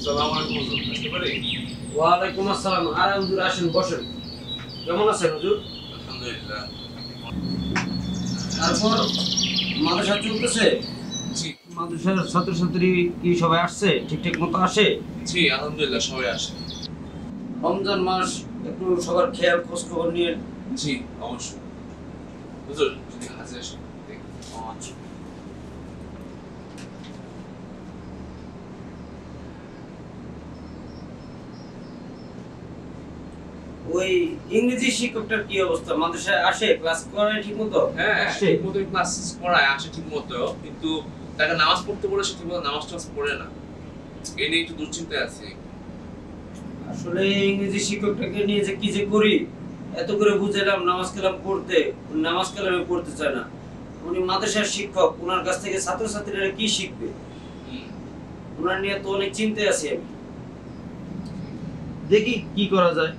আসসালামু আলাইকুম হুজুর, আসতে পারি? ওয়ালাইকুম আসসালাম। আরে হুজুর আসেন, বসেন। কেমন আছেন হুজুর? আলহামদুলিল্লাহ। তারপর মাদ্রাসা চলতেছে? জি মাদ্রাসার ছাত্রছাত্রী কি সবাই আসছে, ঠিকঠাক মতো আসে? জি আলহামদুলিল্লাহ, সবাই আসে। রমজান মাস, একটু সবার খেয়াল খোঁজ খবর নিয়ে। জি অবশ্যই। হুজুর যদি হাজির আসেন দেখুন। আচ্ছা, ওই ইংরেজি শিক্ষকটার কি অবস্থা? মাদ্রাসায় আসে, ক্লাস করে ঠিক মতো? হ্যাঁ, আসে? ঠিক মতো ক্লাস করায়, আসে ঠিক মতো, কিন্তু তাকে নামাজ পড়তে বলে সে ঠিক মতো নামাজ টামাজ পড়ে না। এই নিয়ে একটু দুশ্চিন্তায় আছি। আসলে ইংরেজি শিক্ষকটাকে নিয়ে যে কি যে করি, এত করে বুঝাইলাম নামাজ কালাম পড়তে, নামাজ কালামে পড়তে চায় না। উনি মাদ্রাসার শিক্ষক, ওনার কাছ থেকে ছাত্রছাত্রীরা কি শিখবে? হুম। ওনার নিয়ে তো অনেক চিন্তায় আছি আমি। দেখি কি করা যায়।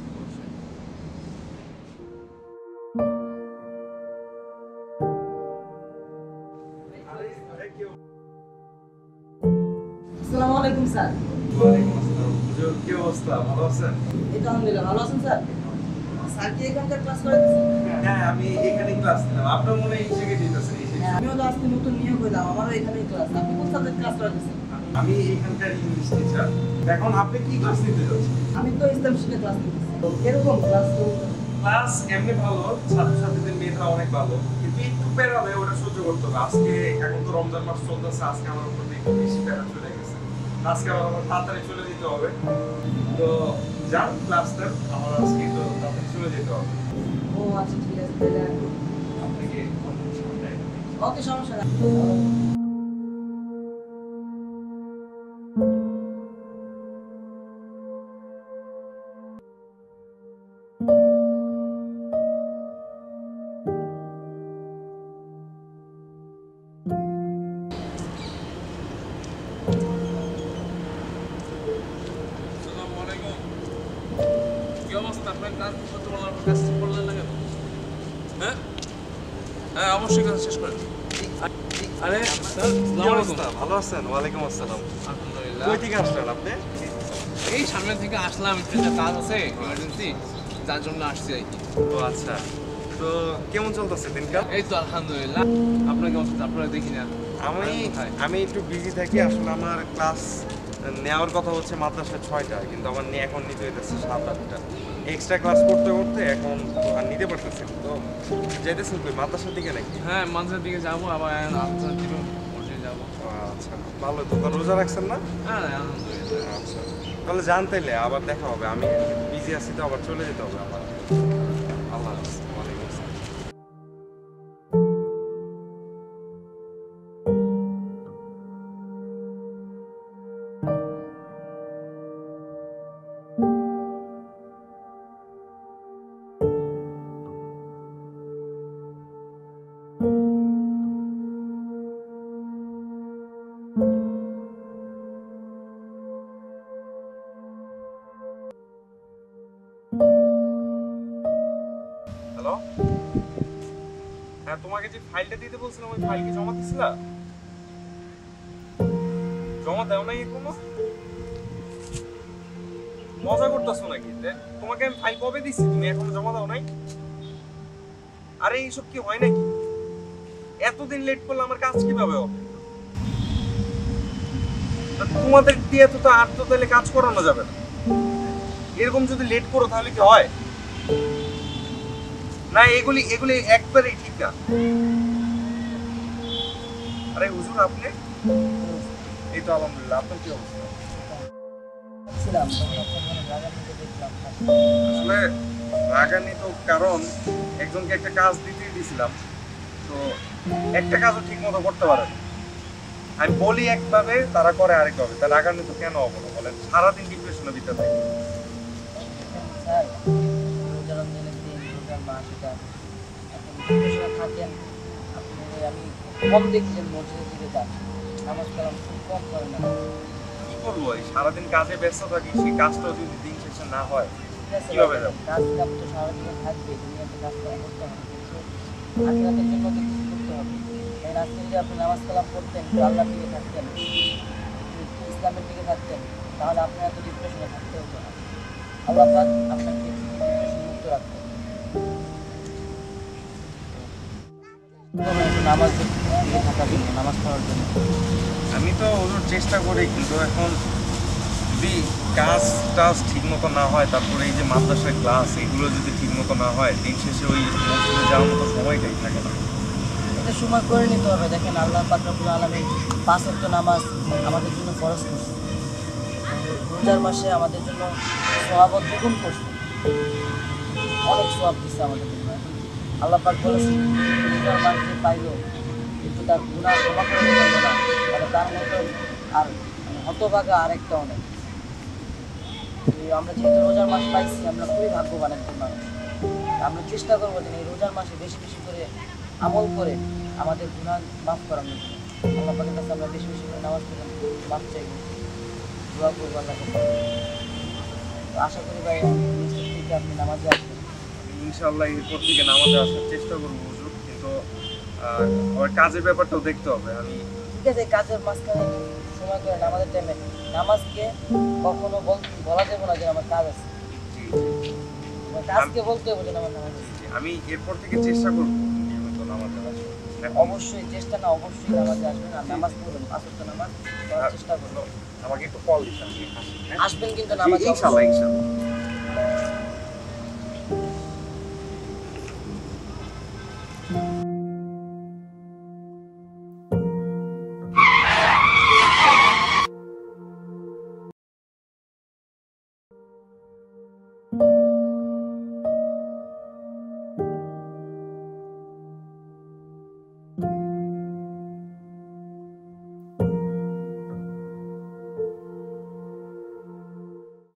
আসসালামু আলাইকুম স্যার। ওয়ালাইকুম আসসালাম। হুজুর, কি অবস্থা? ভালো আছেন? এই তো আলহামদুলিল্লাহ, ভালো আছেন স্যার? স্যার কি এখানকার ক্লাস করাতেছেন? হ্যাঁ, আমি এখানে ক্লাস নিলাম। আপনার মনে হয় এই জায়গায় দিতেছেন, এই হ্যাঁ, সেকশন। আমিও তো আজকে নতুন নিয়োগ হইলাম, আমারও এখানেই ক্লাস। আপনি কোন সাবজেক্ট ক্লাস করাতেছেন? আমি এখানকার ইংলিশ টিচার। এখন আপনি কি ক্লাস নিতে যাচ্ছেন? আমি তো ইসলাম শিক্ষা ক্লাস নিতেছি। তো কিরকম ক্লাস? ক্লাস এমনি ভালো, ছাত্রছাত্রীদের মেয়েরা অনেক ভালো, কিন্তু একটু প্যারা দেয়, ওটা সহ্য করতে হবে। আজকে এখন তো রমজান মাস চলতেছে, আজকে আমার উপর একটু বেশি প্যারা চলে গেছে। আজকে আমার তাড়াতাড়ি চলে যেতে হবে। তো যান ক্লাস দেন, আমার আজকে একটু তাড়াতাড়ি চলে যেতে হবে। ও আচ্ছা, ঠিক আছে তাহলে। আপনাকে অন্য সময় দেয়। ওকে, সমস্যা নাই। আসসালামু আলাইকুম। কি অবস্থা? আপনার কাজ করতে বললাম, আপনার কাজ করলেন না কেন? হ্যাঁ হ্যাঁ, অবশ্যই কাজ শেষ করেন। আরে স্যার, কি আসসালামু আলাইকুম। অবস্থা? ভালো আছেন? ওয়ালাইকুম আসসালাম। আলহামদুলিল্লাহ। কই থেকে আসলেন আপনি? এই সামনে থেকে আসলাম, একটু একটা কাজ আছে ইমার্জেন্সি, যার জন্য আসছি আর কি। ও আচ্ছা, তো কেমন চলতেছে দিনকাল? এই তো আলহামদুলিল্লাহ। আপনাকে আপনারা দেখি না। আমি কোথায়? আমি একটু বিজি থাকি। আসলে আমার ক্লাস নেওয়ার কথা হচ্ছে মাদ্রাসায় 6টা, কিন্তু আমার এখন নিতে হইতেছে 7-8টা। এক্সট্রা ক্লাস করতে করতে এখন তো আর নিতে পারতেছি না। তো যাইতেছেন কই, মাদ্রাসার দিকে নাকি? হ্যাঁ, মাঝের দিকে যাবো, আবার আপনার দিকে বসে যাবো। ও আচ্ছা, ভালো তো। তো রোজা রাখছেন না? হ্যাঁ আলহামদুলিল্লাহ। আচ্ছা, তাহলে যান তাইলে, আবার দেখা হবে। আমি বিজি আছি তো, আবার চলে যেতে হবে আমার। আল্লাহ হাফেজ। ওয়ালাইকুম আসসালাম। হ্যালো, হ্যাঁ, তোমাকে যে ফাইলটা দিতে বলছিলাম, ওই ফাইল কি জমা দিছিলা? জমা দাও নাই এখনো? মজা করতেছো নাকি? তোমাকে আমি ফাইল কবে দিছি, তুমি এখনো জমা দাও নাই? আরে এইসব কি হয় নাকি? এতদিন লেট করলে আমার কাজ কিভাবে হবে? আর তোমাদের দিয়ে তো আর তো তাহলে কাজ করানো যাবে না। এরকম যদি লেট করো তাহলে কি হয়? না, এগুলি এগুলি একবারেই ঠিক না। আরে হুজুর, আপনি? এই তো আলহামদুলিল্লাহ। আপনার কি অবস্থা? ছিলাম তখন আপনার রাগান্বিত দেখলাম। আসলে রাগান্বিত কারণ একজনকে একটা কাজ দিতেই দিছিলাম, তো একটা কাজও ঠিক মতো করতে পারে না। আমি বলি একভাবে, তারা করে আরেকভাবে। তা রাগান্বিত কেন হবো না বলেন? সারাদিন ডিপ্রেশনের ভিতরে থাকি। স্যার, রোজা রমজানের দিন, রোজার মাস এটা। আপনি ডিপ্রেশনে থাকেন। আপনি আমি খুব কম দেখি যে মসজিদের দিকে যান, নামাজ কালাম খুব কম করেন না। কি করবো, এই সারাদিন কাজে ব্যস্ত থাকি, সেই কাজটাও যদি দিন শেষে না হয়, ঠিক আছে, কিভাবে যাবো? কাজ কাম তো সারাদিনে থাকবে, দুনিয়াতে কাজ কাম করতে হবে, কিন্তু আখিরাতের জন্য তো কিছু করতে হবে। এই আজকে যদি আপনি নামাজ কালাম পড়তেন, একটু আল্লাহর দিকে থাকতেন, একটু ইসলামের দিকে থাকতেন, তাহলে আপনার এত ডিপ্রেশনে থাকতে হতো না। আল্লাহ পাক আপনাকে ডিপ্রেশন মুক্ত রাখবে। নামাজ দিকে থাকার জন্য, নামাজ পড়ার জন্য আমি তো ওর চেষ্টা করি, কিন্তু এখন যদি কাজ টাজ ঠিক মতো না হয়, তারপরে এই যে মাদ্রাসার ক্লাস এগুলো যদি ঠিক মতো না হয়, দিন শেষে ওই মসজিদে যাওয়ার মতো সময়টাই থাকে না। এটা সময় করে নিতে হবে। দেখেন আল্লাহ পাক রব্বুল আলামিন 5 ওয়াক্ত নামাজ আমাদের জন্য ফরজ করছে। রোজার মাসে আমাদের জন্য সওয়াব দ্বিগুণ করছে, অনেক সওয়াব দিচ্ছে আমাদের জন্য। আল্লাহ পাক বলেছেন রোজার মাস যে পাইল কিন্তু তার গুনাহ ক্ষমা করে দিতে পারলো না, মানে তার মতো আর হতভাগা আরেকটা অনেক। আমরা যেহেতু রোজার মাস পাইছি, আমরা খুবই ভাগ্যবান একজন মানুষ। আমরা চেষ্টা করবো যে এই রোজার মাসে বেশি বেশি করে আমল করে আমাদের গুনাহ মাফ করানোর জন্য। আল্লাহ পাকের কাছে আমরা বেশি বেশি করে নামাজ পড়ে মাফ চাইবো, দোয়া করবো আল্লাহকে। তো আশা করি ভাই নিশ্চিত থেকে আপনি নামাজে আসবেন। ইনশাআল্লাহ এরপর থেকে নামাজে আসার চেষ্টা করবো হুজুর, কিন্তু আমার কাজের ব্যাপারটাও দেখতে হবে। আমি ঠিক আছে, কাজের মাঝখানে সময় করে নামাজের টাইমে নামাজকে কখনো বলা যাবে না যে আমার কাজ আছে। কাজকে বলতে হবে যে আমার নামাজ আছে। আমি এরপর থেকে চেষ্টা করবো নিয়মিত নামাজে আসার। অবশ্যই চেষ্টা না, অবশ্যই নামাজে আসবেন আর নামাজ পড়বেন, 5 ওয়াক্ত নামাজ পড়ার চেষ্টা করবেন। আমাকে একটু কল দিচ্ছেন, আসবেন কিন্তু নামাজে ইনশাআল্লাহ ইনশাআল্লাহ।